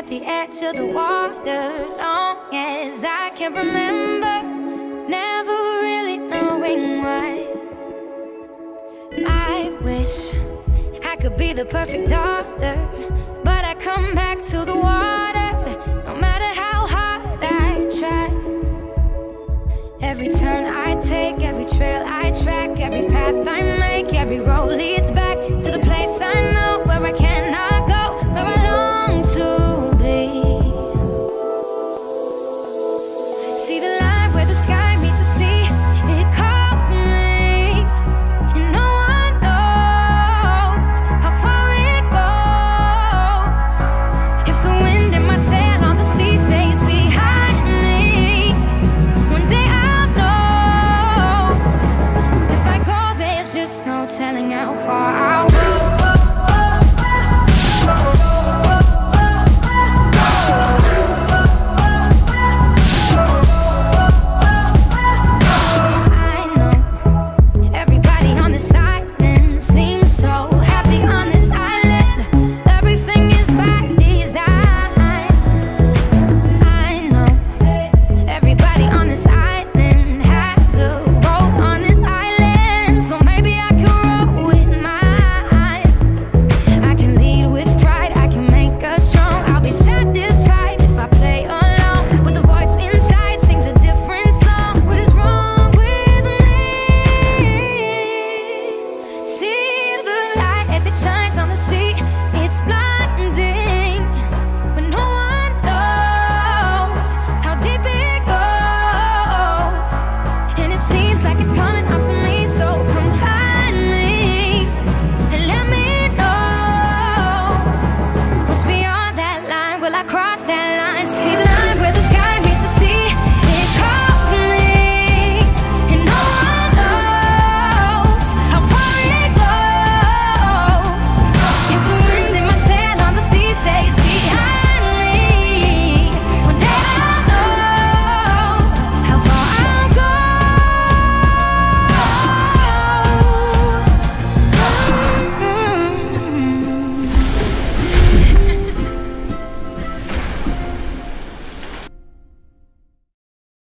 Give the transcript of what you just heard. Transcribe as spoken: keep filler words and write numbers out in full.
the edge of the water, long as I can remember, never really knowing why. I wish I could be the perfect daughter, but I come back to the water, no matter how hard I try. Every turn I take, every trail I track, every path I make, every road leads back to the place I know, where I cannot go, where I long to be. See the line where the sky meets the sea, it calls me, and no one knows how far it goes. If the wind in my sail on the sea stays behind me, one day I'll know. If I go, there's just no telling how far I'll go. Like it's calling